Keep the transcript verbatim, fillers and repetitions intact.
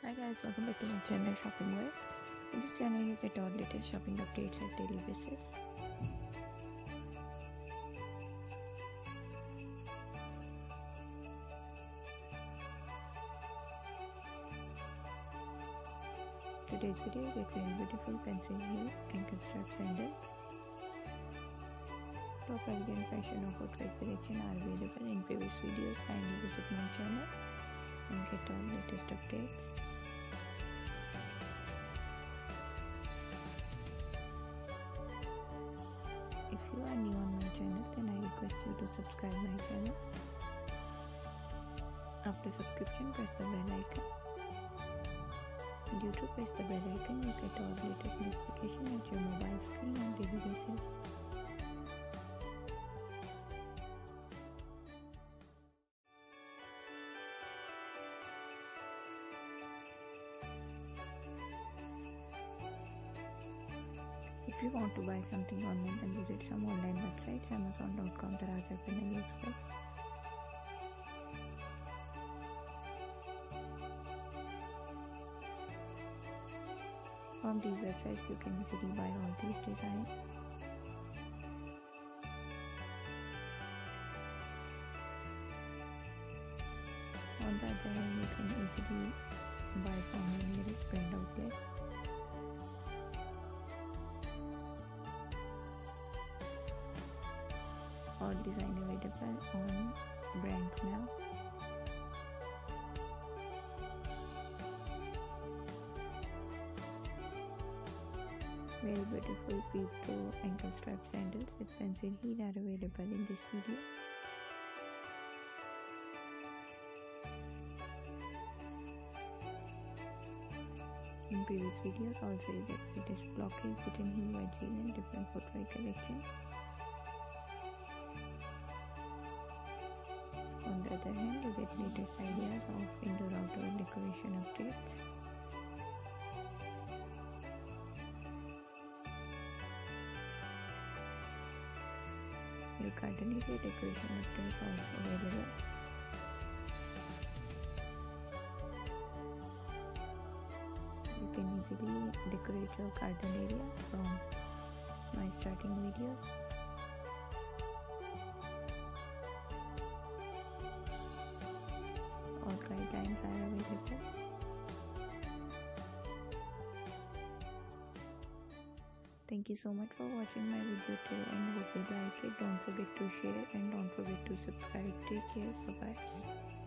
Hi guys, welcome back to my channel Shopping World. In this channel you get all latest shopping updates at daily basis. Today's video you get very beautiful pencil heel ankle strap sandals. Top elegant fashion or footwear collection are available in previous videos. Kindly visit my channel and get all latest updates. If you are new on my channel, then I request you to subscribe my channel. After subscription, press the bell icon. Due to press the bell icon, you get all latest notification at your mobile screen on daily basis. If you want to buy something online, then visit some online websites, amazon dot com, Daraz app and AliExpress. From these websites, you can easily buy all these designs. On the other hand, you can easily buy from your nearest brand outlet. All design available on brands now. Very beautiful peep-toe ankle strap sandals with pencil heel are available in this video. In previous videos also you get latest blockade, fit and heel, wedge heel and different footwear collection. On the other hand, you get latest ideas of indoor-outdoor decoration updates. Your garden area decoration updates also available. You can easily decorate your garden area from my starting videos. All guidelines are available. Thank you so much for watching my video till and hope you like it. Don't forget to share and don't forget to subscribe. Take care. Bye bye.